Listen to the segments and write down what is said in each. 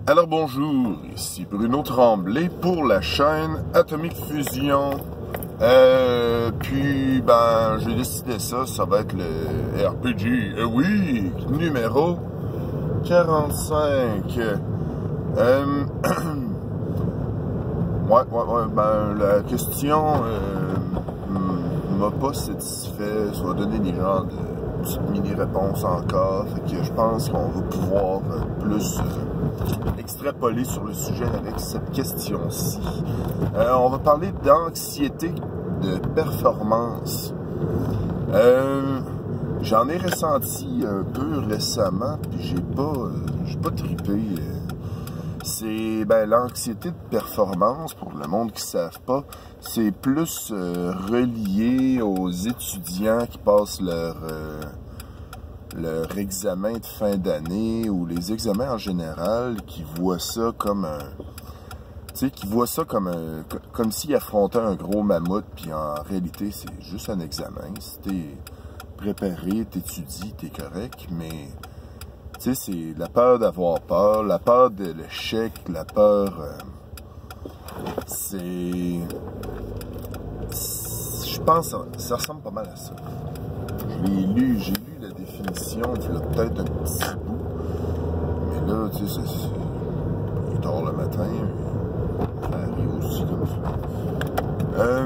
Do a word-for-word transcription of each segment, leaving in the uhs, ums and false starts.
Alors bonjour, ici Bruno Tremblay pour la chaîne Atomique Fusion. Euh, puis ben j'ai décidé ça, ça va être le R P G, euh, oui, numéro quarante-cinq. Euh, ouais, ouais, ouais, ben la question euh, m'a pas satisfait, ça va donner des genres de petites mini-réponses encore, fait que je pense qu'on va pouvoir euh, plus euh, extrapoler sur le sujet avec cette question-ci. Euh, on va parler d'anxiété de performance. Euh, J'en ai ressenti un peu récemment, puis j'ai pas, euh, j'ai pas trippé. Euh, c'est ben, l'anxiété de performance, pour le monde qui ne savent pas, c'est plus euh, relié aux étudiants qui passent leur, euh, leur examen de fin d'année ou les examens en général, qui voient ça comme un... Tu sais, qui voient ça comme un, comme s'ils affrontaient un gros mammouth, puis en réalité, c'est juste un examen. Si t'es préparé, t'étudies, t'es correct, mais... Tu sais, c'est la peur d'avoir peur, la peur de l'échec, la peur... Euh, c'est... Je pense que ça ressemble pas mal à ça. Je l'ai lu, j'ai lu la définition, il y a peut-être un petit bout. Mais là, tu sais, c'est... Il est tard le matin, ça arrive aussi comme ça. Euh,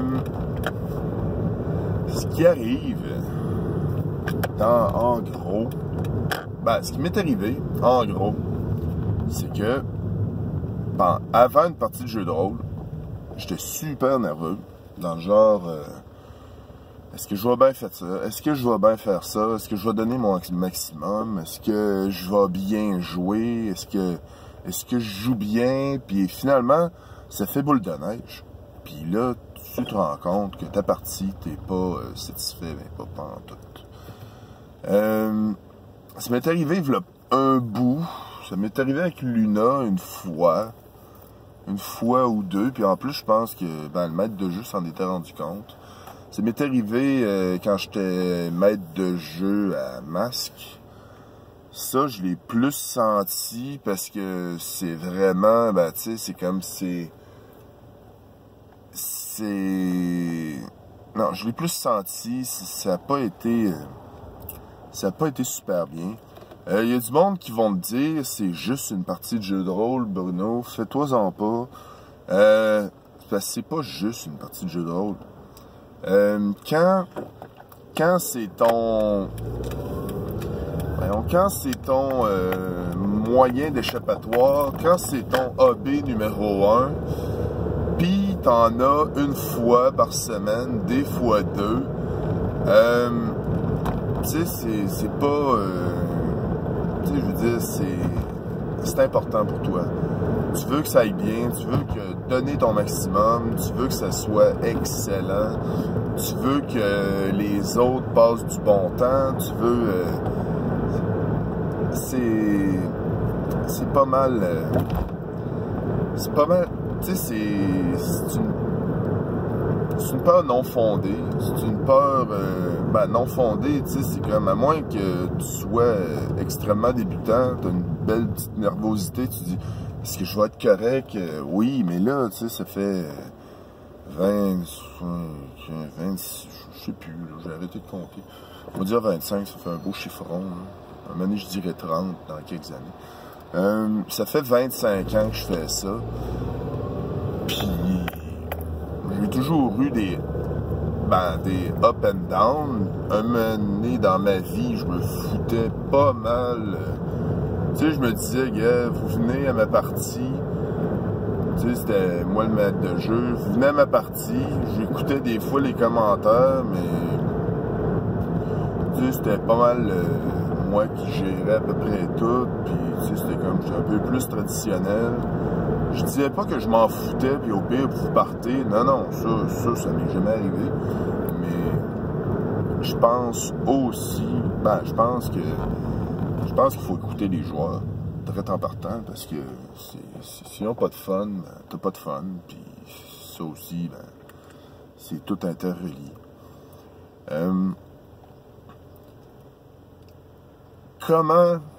ce qui arrive, dans, en gros... Ben, ce qui m'est arrivé, en gros, c'est que ben, avant une partie de jeu de rôle, j'étais super nerveux, dans le genre, euh, est-ce que je vais bien faire ça? Est-ce que je vais bien faire ça? Est-ce que je vais donner mon maximum? Est-ce que je vais bien jouer? Est-ce que, est-ce que je joue bien? Puis finalement, ça fait boule de neige. Puis là, tu te rends compte que ta partie, t'es pas euh, satisfait, mais pas pantoute. Euh... Ça m'est arrivé là, un bout, ça m'est arrivé avec Luna une fois, une fois ou deux, puis en plus je pense que ben, le maître de jeu s'en était rendu compte. Ça m'est arrivé euh, quand j'étais maître de jeu à Masque. Ça, je l'ai plus senti parce que c'est vraiment, ben tu sais, c'est comme c'est... C'est... Non, je l'ai plus senti, ça n'a pas été... Ça n'a pas été super bien. Il euh, y a du monde qui vont me dire c'est juste une partie de jeu de rôle, Bruno, fais-toi-en pas. Euh, parce que c'est pas juste une partie de jeu de rôle. Euh, quand quand c'est ton... Voyons, quand c'est ton euh, moyen d'échappatoire, quand c'est ton A B numéro un, pis t'en as une fois par semaine, des fois deux, euh, tu sais, c'est pas... Euh, tu sais, je veux dire, c'est important pour toi. Tu veux que ça aille bien, tu veux que donner ton maximum, tu veux que ça soit excellent, tu veux que les autres passent du bon temps, tu veux... Euh, c'est... C'est pas mal... Euh, c'est pas mal... Tu sais, c'est une... C'est une peur non fondée. C'est une peur euh, ben, non fondée, tu sais, c'est comme à moins que tu sois euh, extrêmement débutant, tu as une belle petite nervosité, tu dis est-ce que je vais être correct? Euh, oui, mais là, tu sais, ça fait vingt, vingt-six, je sais plus, j'ai arrêté de compter. On va dire vingt-cinq, ça fait un beau chiffron. Hein. Un moment donné, je dirais trente dans quelques années. Euh, ça fait vingt-cinq ans que je fais ça. Puis j'ai toujours eu des, ben, des up and down. Un moment donné dans ma vie, je me foutais pas mal. Tu sais, je me disais, gars, vous venez à ma partie. Tu sais, c'était moi le maître de jeu. Vous venez à ma partie. J'écoutais des fois les commentaires, mais tu sais, c'était pas mal euh, moi qui gérais à peu près tout. Puis, tu sais, c'était comme, j'étais un peu plus traditionnel. Je disais pas que je m'en foutais, puis au pire, vous partez. Non, non, ça, ça, ça m'est jamais arrivé. Mais je pense aussi, ben, je pense que je pense qu'il faut écouter les joueurs très en partant, parce que s'ils n'ont pas de fun, ben, t'as pas de fun, puis ça aussi, ben, c'est tout interrelié. Euh, comment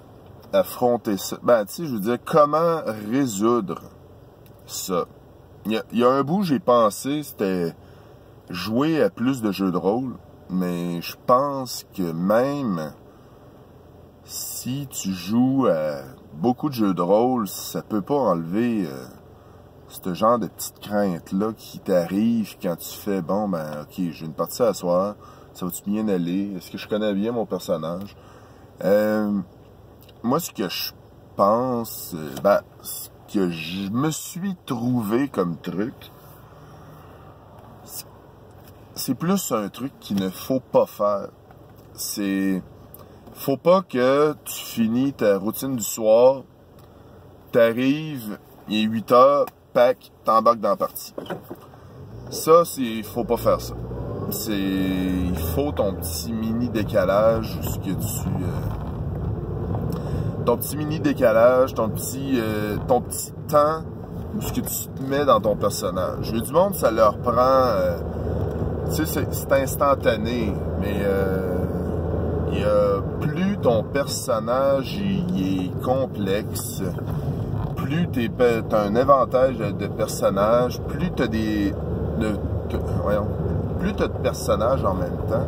affronter ça? Ben, tu sais, je veux dire, comment résoudre ça? Il y a, il y a un bout, j'ai pensé, c'était jouer à plus de jeux de rôle, mais je pense que même si tu joues à beaucoup de jeux de rôle, ça peut pas enlever euh, ce genre de petites craintes-là qui t'arrivent quand tu fais, bon, ben, ok, j'ai une partie à soir, ça va-tu bien aller? Est-ce que je connais bien mon personnage? Euh, moi, ce que je pense, euh, ben, ce que je me suis trouvé comme truc, c'est plus un truc qu'il ne faut pas faire. C'est... Faut pas que tu finis ta routine du soir, t'arrives, il est huit heures, pack, t'embarques dans la partie. Ça, c'est... Faut pas faire ça. C'est... Il faut ton petit mini décalage, ce que tu... Euh, ton petit mini décalage, ton petit... Euh, ton petit temps, ce que tu te mets dans ton personnage. Je veux du monde, ça leur prend... Euh, tu sais, c'est instantané, mais euh, il y a, plus ton personnage il est complexe, plus tu as un éventail de personnages, plus tu as des... De, que, voyons, plus tu as de personnages en même temps,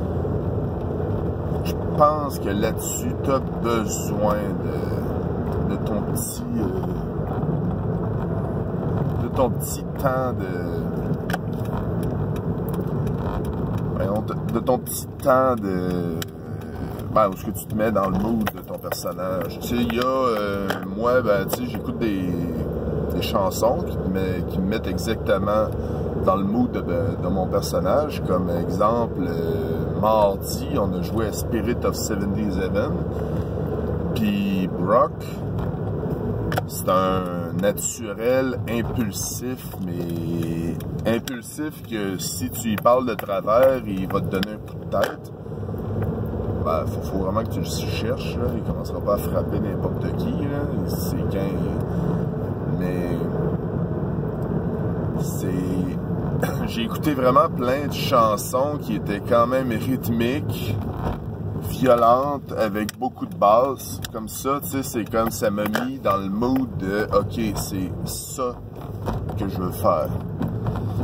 je pense que là-dessus, tu as besoin de, de ton petit... Euh, de ton petit temps de... De, de ton petit temps de... Ben, où est-ce que tu te mets dans le mood de ton personnage. Tu sais, il y a... Euh, moi, ben, tu sais, j'écoute des, des chansons qui, te met, qui me mettent exactement dans le mood de, de, de mon personnage. Comme exemple, euh, mardi, on a joué à Spirit of soixante-dix-sept. Puis Brock, c'est un naturel impulsif, mais impulsif que si tu lui parles de travers, il va te donner un coup de tête. Ben, faut, faut vraiment que tu le cherches, là. Il commencera pas à frapper n'importe qui, là. C'est quand... Mais... C'est... J'ai écouté vraiment plein de chansons qui étaient quand même rythmiques, violentes, avec beaucoup de basses. Comme ça, tu sais, c'est comme ça m'a mis dans le mood de « Ok, c'est ça que je veux faire. Euh, »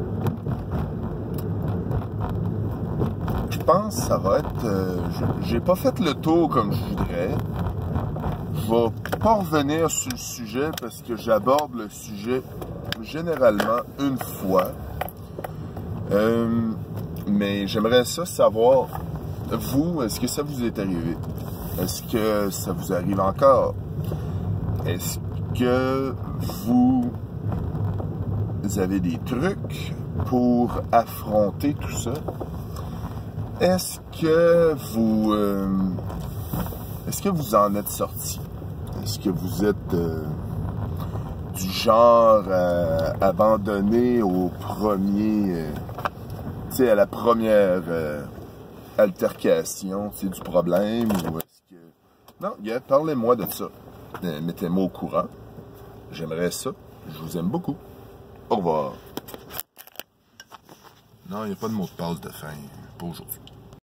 Je pense que ça va être... Euh, j'ai pas fait le tour comme je voudrais. Je vais pas revenir sur le sujet parce que j'aborde le sujet généralement une fois. Euh, mais j'aimerais ça savoir, vous, est-ce que ça vous est arrivé? Est-ce que ça vous arrive encore? Est-ce que vous avez des trucs pour affronter tout ça? Est-ce que vous... Euh, est-ce que vous en êtes sorti? Est-ce que vous êtes euh, du genre à abandonner au premier... Euh, tu sais, à la première euh, altercation, tu sais, du problème? Ou est-ce que... Non, yeah, parlez-moi de ça. Mettez-moi au courant. J'aimerais ça. Je vous aime beaucoup. Au revoir. Non, il n'y a pas de mot de passe de fin pour aujourd'hui.